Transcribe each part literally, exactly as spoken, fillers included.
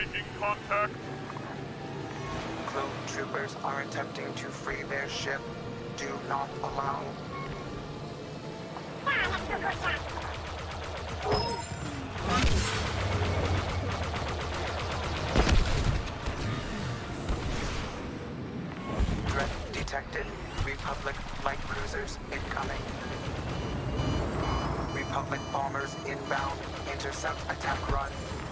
Making contact. Clone troopers are attempting to free their ship. Do not allow. Threat detected. Republic light cruisers incoming. Republic bombers inbound. Intercept attack run.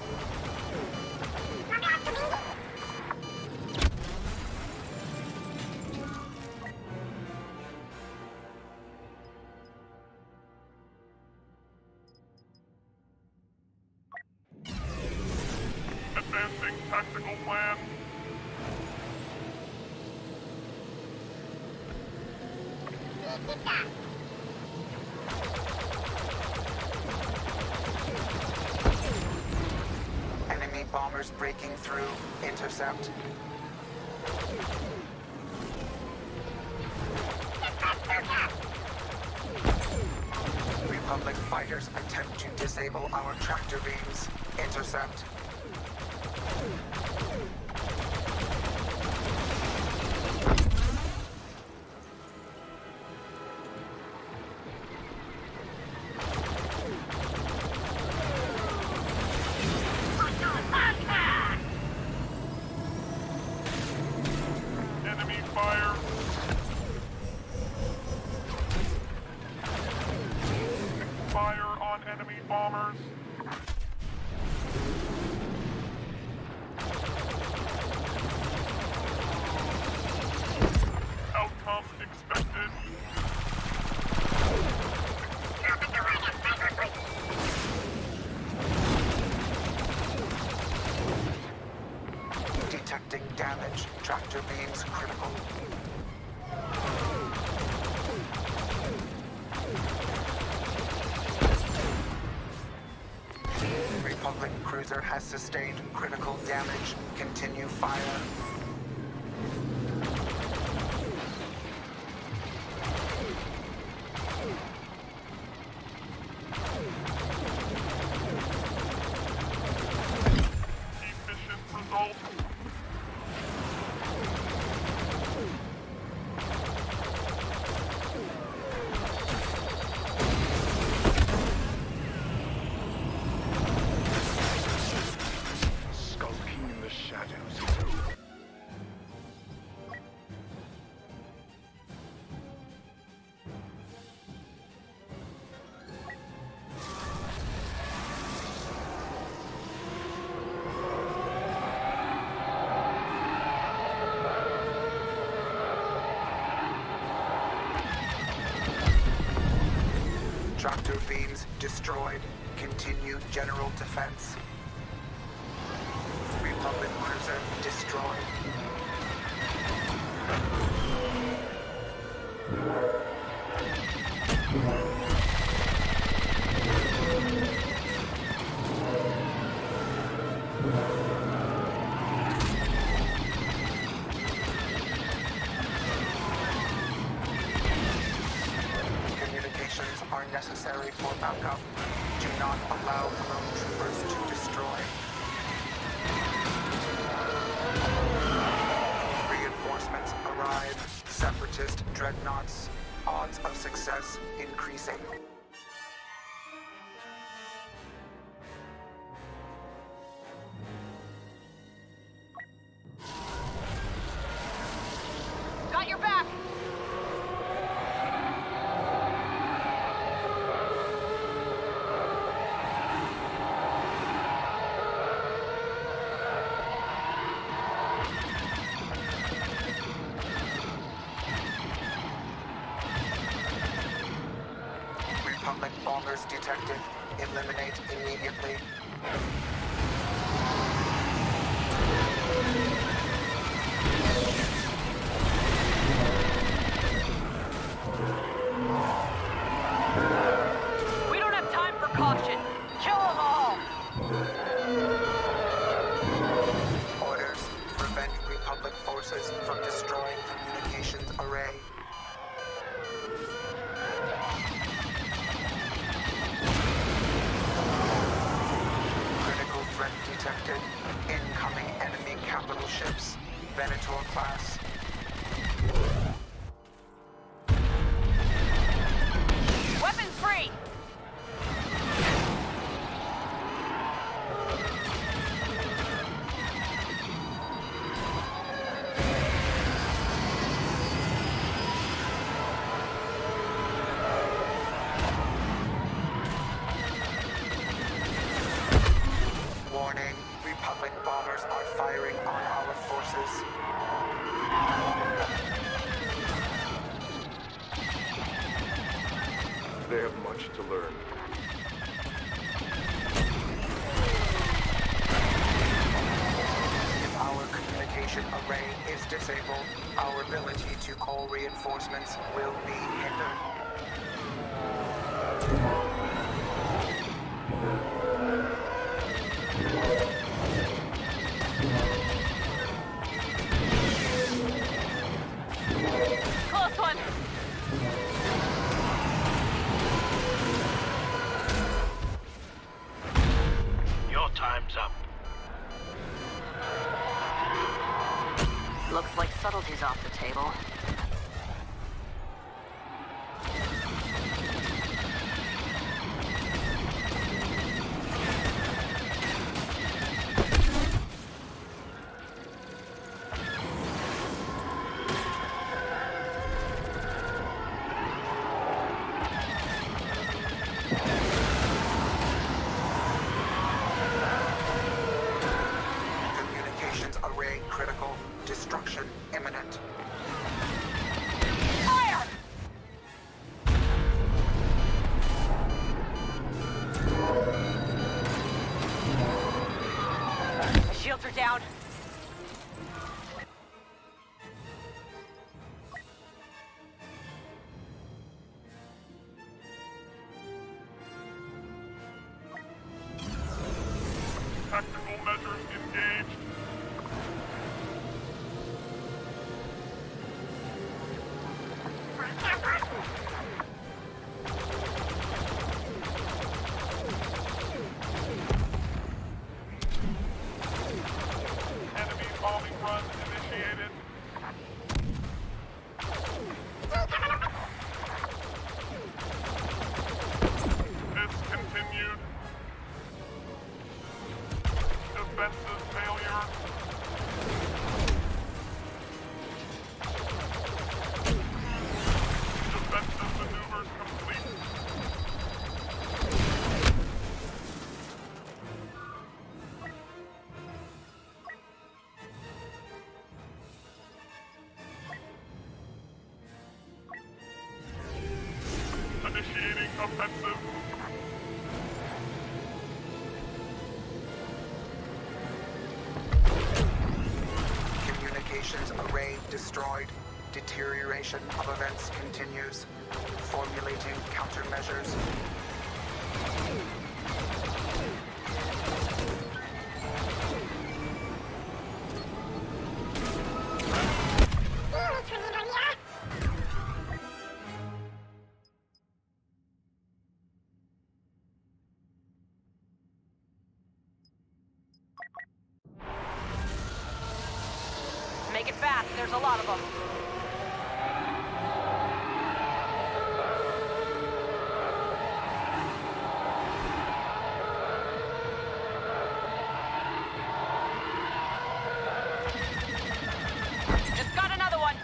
Advancing tactical plan. Enemy bombers breaking through. Intercept. Republic fighters attempt to disable our tractor beams. Intercept. Enemy fire. Fire on enemy bombers. Outcome expected. Detecting damage. Tractor beams critical. Republic cruiser has sustained critical damage. Continue fire. Efficient result. Skulking in the shadows. Tractor beams destroyed. Continue general defense. Republic cruiser destroyed. Communications are necessary for backup. Do not allow clone troopers to destroy. Reinforcements arrive. Separatist dreadnoughts. Odds of success increasing. Got your back! Republic bombers detected. Eliminate immediately. We don't have time for caution! Kill them all! Orders. Prevent Republic forces from destroying communications array. Critical detected. Incoming enemy capital ships. Venator class. Weapons free! Warning, Republic bombers are firing on our forces. They have much to learn. If our communication array is disabled, our ability to call reinforcements will be hindered. Close one! Your time's up. Looks like subtlety's off the table. Communications array critical. Destruction imminent. Fire! The shields are down. Tactical measures engaged. Enemy bombing run initiated. Discontinued. Defensive failure. Defensive maneuvers complete. Initiating offensive. Communications array destroyed. Deterioration of events continues. Formulating countermeasures. Make it fast, there's a lot of them. Just got another one.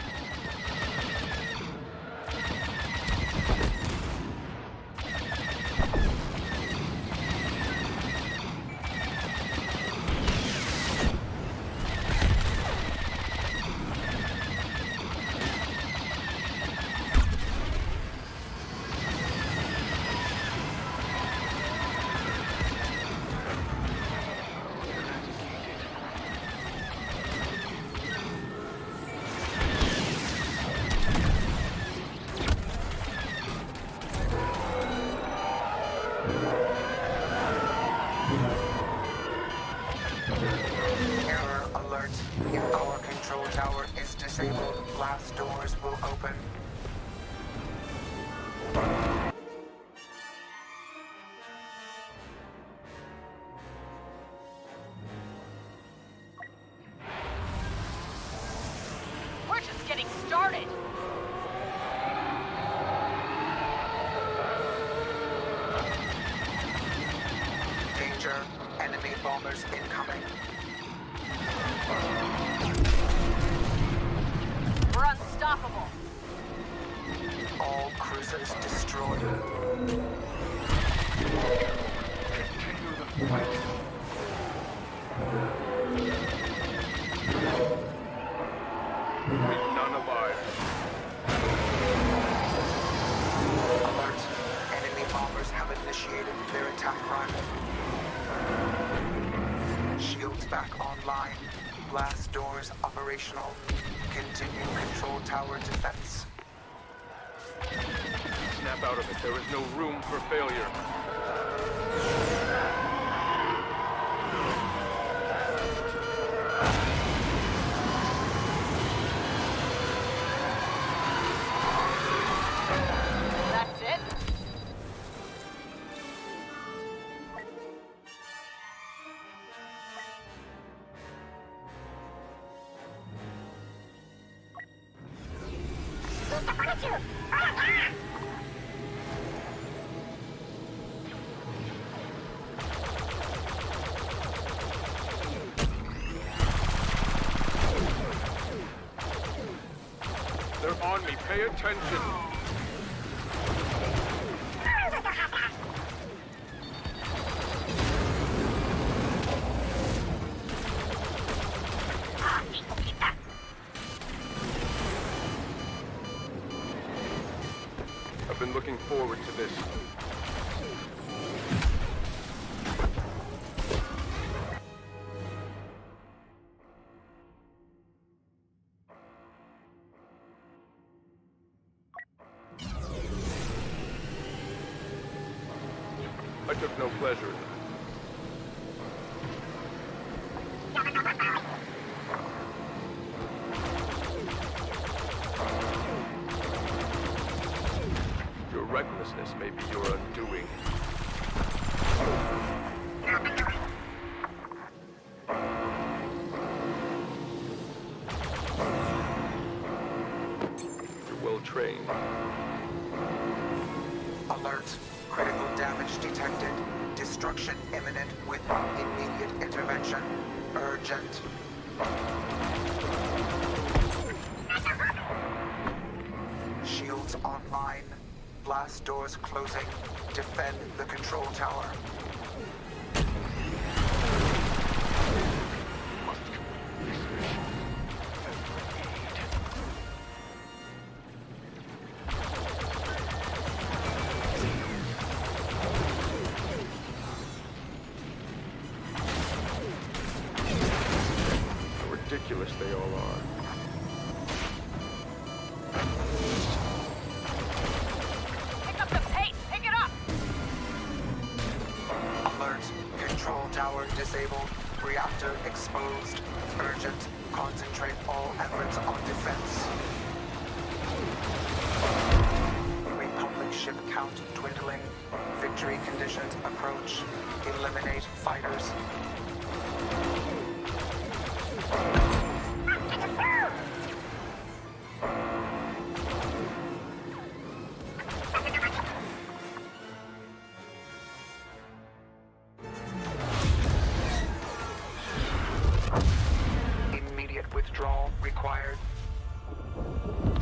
Error alert. If our control tower is disabled, blast doors will open. started! Danger. Enemy bombers incoming. We're unstoppable! All cruisers destroyed. Continue the fight. Leave none alive. Alert. Enemy bombers have initiated their attack run. Shields back online. Blast doors operational. Continue control tower defense. Snap out of it. There is no room for failure. That's it? They're on me. Pay attention. I've been looking forward to this. I took no pleasure in it. Your recklessness may be your undoing. You're well trained. Alert. Critical damage detected. Destruction imminent with immediate intervention. Urgent. Shields online. Blast doors closing. Defend the control tower. How ridiculous they all are. Pick up the pace! Pick it up! Alert. Control tower disabled. Reactor exposed. Urgent. Concentrate all efforts on defense. Republic ship count dwindling. Victory conditions approach. Eliminate fighters. Immediate withdrawal required.